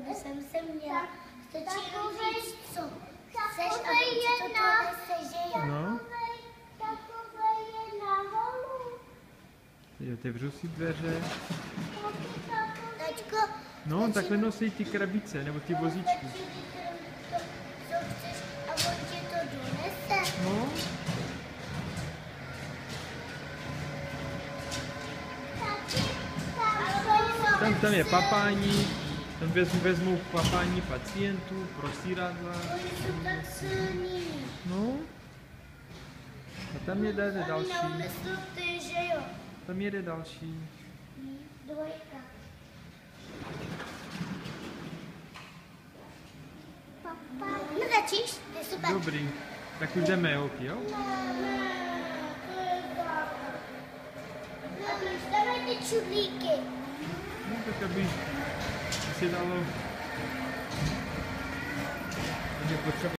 by jsem se měla. Stačí jenom říct, co chceš a to tohle sežeje. No. Takové je nahoru. Teď otevřu si dveře. Taťko, No, takhle nosí ty krabice, nebo ty vozíčky. stačí to, co chceš a on ti to donese. No, tam je papání, tam vezmou papání pacientů, prosíradla. Oni jsou tak silní. No. A tam jede další. Neumysl ty, že jo? Tam jede další. Dvojka. No začíš? To je super. Dobrý. Tak už jdeme, Holky, jo? Dávaj ty čudlíky. No, tak aby si dalo... Je potřeba